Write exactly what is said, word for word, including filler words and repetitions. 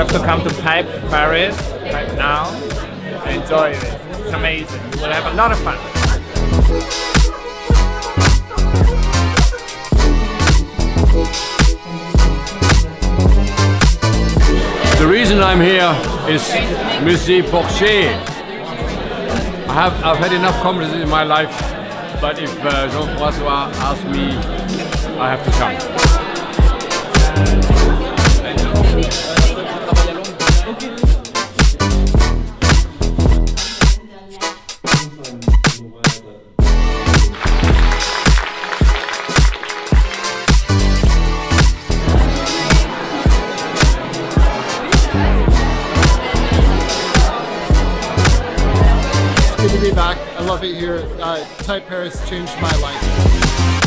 have to come to TypeParis right now. Enjoy it. It's amazing. You will have a lot of fun. The reason I'm here is Monsieur Porcher. I have I've had enough conferences in my life, but if uh, Jean-François asks me, I have to come. Good to be back. I love it here. Uh, TypeParis changed my life.